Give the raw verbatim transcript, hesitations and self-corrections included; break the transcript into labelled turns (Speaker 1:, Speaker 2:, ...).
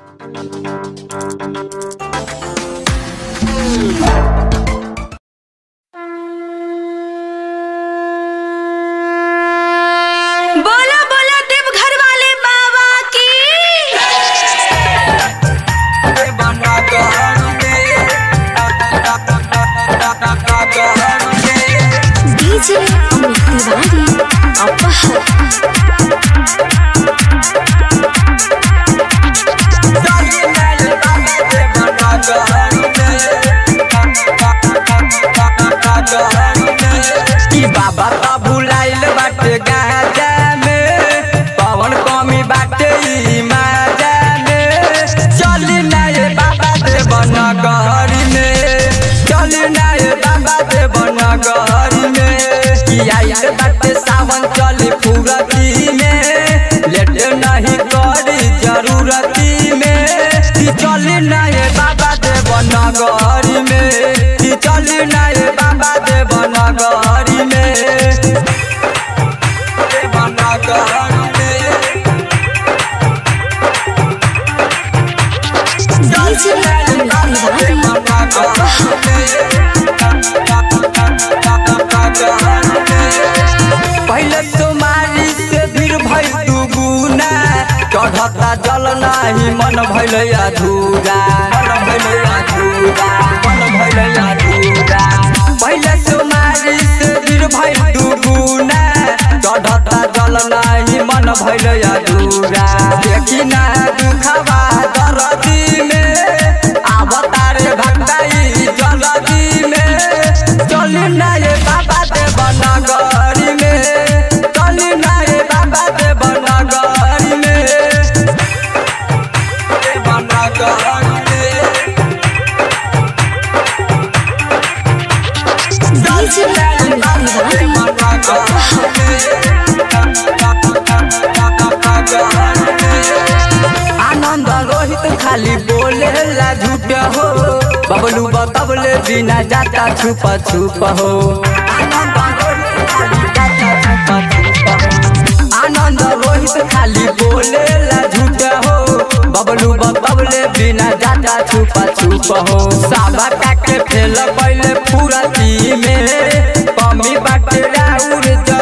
Speaker 1: बोला बोला देवघर वाले बाबा की। डीजे अमित तिवारी अपहर।
Speaker 2: बाबा का भुलाइल बाटे गाजा में, पवन कमी बाटे माजा में। चली ना ये बाबा देवन गहरी में, चली ना ये बाबा देवन गहरी में। आइल बाटे सावन चली फुरती में, लेट नहीं करी जरूरती में। चली ना ये बाबा देवन गहरी में, चली ना ये बाबा देवन गहरी में।
Speaker 1: डीजे अमित तिवारी
Speaker 2: पहले तुम्हारी से भीड़ भई दुगुना, चढ़ता जल नहीं मन भइल अधूरा, मन भइल अधूरा, मन भइल अधूरा। पहले तुम्हारी से भीड़ भई दुगुना, चढ़ता जल नहीं मन भइल अधूरा। देखी ना दुखवा दरदी में, अवतारे भक्ताई जलदी में। चली ना ये बाबा देवन गहरी में, चली ना ये बाबा देवन गहरी में, देवन गहरी में।
Speaker 1: डीजे अमित तिवारी
Speaker 2: आनंद रोहित खाली बोले ला झूठ हो, बबलू बतबले बिना जाता छुप छुप हो। आनंद रोहित खाली जाता छुप छुप हो, आनंद रोहित खाली बोले ला झूठ हो, बबलू बतबले बिना जाता छुप छुप हो। साबा के फेल पहले फुरती में, कमी बाटे राउर